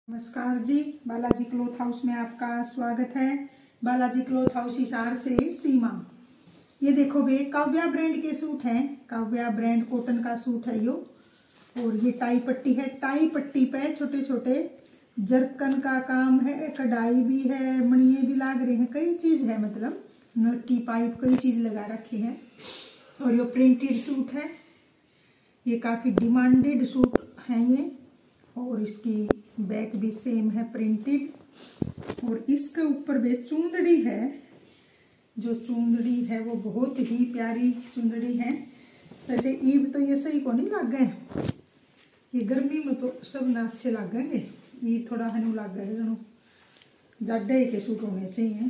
नमस्कार जी, Balaji cloth house में आपका स्वागत है। बालाजी क्लॉथ हाउस हिसार से सीमा। ये देखो बे, काव्या ब्रांड के सूट हैं। काव्या ब्रांड कॉटन का सूट है यो। और ये टाई पट्टी है। टाई पट्टी पे छोटे छोटे जरकन का काम है, कढ़ाई भी है, मणिये भी लाग रहे हैं, कई चीज है, मतलब नलकी पाइप कई चीज लगा रखी है। और ये प्रिंटेड सूट है। ये काफी डिमांडेड सूट है ये। और इसकी बैक भी सेम है, प्रिंटेड। और इसके ऊपर भी चुंदड़ी है। जो चुंदड़ी है वो बहुत ही प्यारी चुंदड़ी है। वैसे ईब तो ये सही को नहीं लग गए, ये गर्मी में तो सब ना अच्छे लगेंगे। ये थोड़ा हनु लग गए, जनो जाडे के सूट होने चाहिए।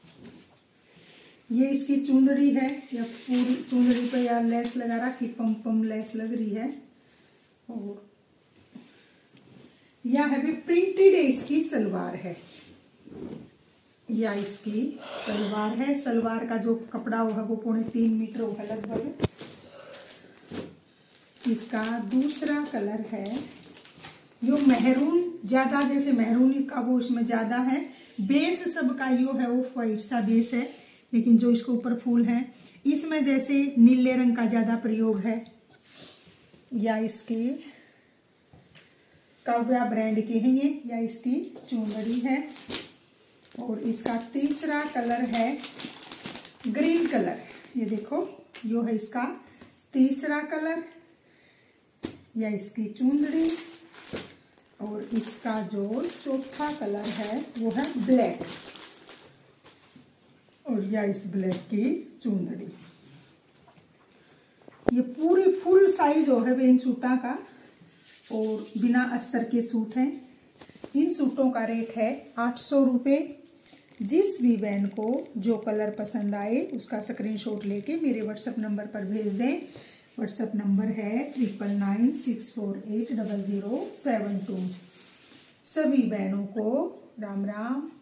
ये इसकी चुंदड़ी है, या पूरी चुंदड़ी पे या लेस लगा रखी, पम लेस लग रही है। और या है भी प्रिंटेड है। इसकी सलवार है, या इसकी सलवार है। सलवार का जो कपड़ा है वो 3.25 मीटर होगा लगभग। इसका दूसरा कलर है जो मेहरून, ज्यादा जैसे मेहरून का वो इसमें ज्यादा है। बेस सबका यो है वो वाइट सा बेस है, लेकिन जो इसके ऊपर फूल है इसमें जैसे नीले रंग का ज्यादा प्रयोग है। या इसकी काव्या ब्रांड के हैं ये, या इसकी चुंदड़ी है। और इसका तीसरा कलर है ग्रीन कलर। ये देखो, यो है इसका तीसरा कलर, या इसकी चुंदड़ी। और इसका जो चौथा कलर है वो है ब्लैक, और या इस ब्लैक की चुंदड़ी। ये पूरी फुल साइज हो है इन सूटा का, और बिना अस्तर के सूट हैं। इन सूटों का रेट है 800 रुपये। जिस भी बहन को जो कलर पसंद आए उसका स्क्रीनशॉट लेके मेरे व्हाट्सएप नंबर पर भेज दें। व्हाट्सएप नंबर है 9996480072। सभी बहनों को राम राम।